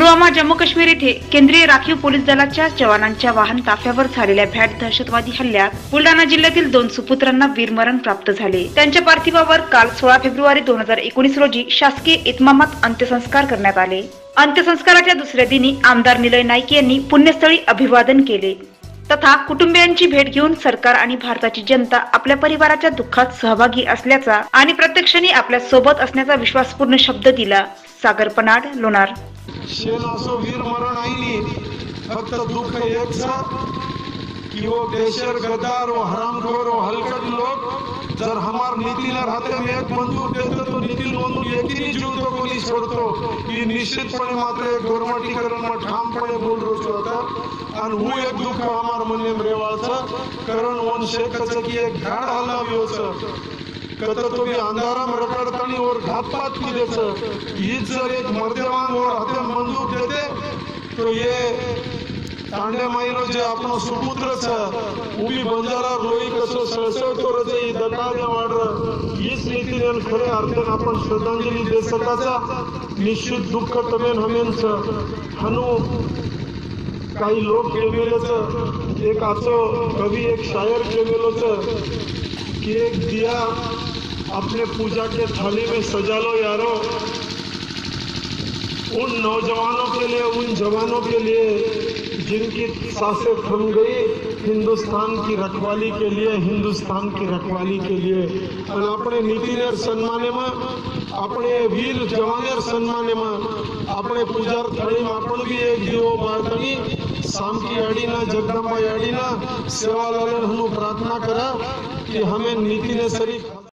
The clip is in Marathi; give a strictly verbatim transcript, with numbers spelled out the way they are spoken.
पुलवामा जम्मू काश्मीर येथे केंद्रीय राखीव पोलीस दलाच्या जवानांच्या वाहन ताफ्यावर झालेल्या भ्याड दहशतवादी हल्ल्यात बुलढाणा जिल्ह्यातील दोन सुपुत्रांना वीरमरण प्राप्त झाले। त्यांच्या पार्थिवावर काल सोळा फेब्रुवारी दोन हजार एकोणीस रोजी शासकीय इतमामात अंत्यसंस्कार करण्यात आले। अंत्यसंस्काराच्या दुसऱ्या दिनी आमदार निलय नाईक यांनी पुण्यस्थळी अभिवादन केले तथा कुटुंबियांची भेट घेऊन सरकार आणि भारताची जनता आपल्या परिवाराच्या दुःखात सहभागी असल्याचा आणि प्रत्यक्षाने आपल्या सोबत असण्याचा विश्वासपूर्ण शब्द दिला। सागर पनाड, लोणार। शेन असो वीर मरण आईनी फक्त दुःख एकच कि वो देशर गद्दार वो हरामखोर वो हलकट लोग जर हमार नीति न रहते में एक बंदूक देते तो निखिल बंदूक एक ही जीव तो कोणी छोड़तो ये निश्चितपणे मात्र एक गोरमाटीकरण में ठामपणे बोल रहो होता आणि वो एक दुःख हमार मने में रेवाळचं कारण वंशेकच की एक घाड हलाव्योच कत तो भी अंधारा में रखड़तनी और घातपात की देते ये जर एक मर्देवान और हाथे बंदूक देते तो ये तांडे माईनो जे आपण सुपुत्र छ उभी बंजारा रोई कसो सळसळ तो जे दटाने वाढ हीच नीतीने खरे अर्थाने आपण श्रद्धांजली दे सकाचा निश्चित दुःख तमेन हमेनच हनु काही लोक केलेलंच एक असो कवी एक शायर केलेलंच कि एक दिया अपने पूजा के थाली में सजा लो यारो उन नौजवानों के लिए उन जवानों के लिए जिनकी सांसें थम गई हिंदुस्तान की रखवाली के लिए हिंदुस्तान की रखवाली के लिए और अपने नीतिनेर सम्माने में अपने वीर जवानेर सम्माने में अपने पूजार थाली में अपन भी एक दिवो बाळगणी शाम की याडीना जगदंबा याडीना सेवा लालन हम प्रार्थना करा कि हमें नीति ने शरीफ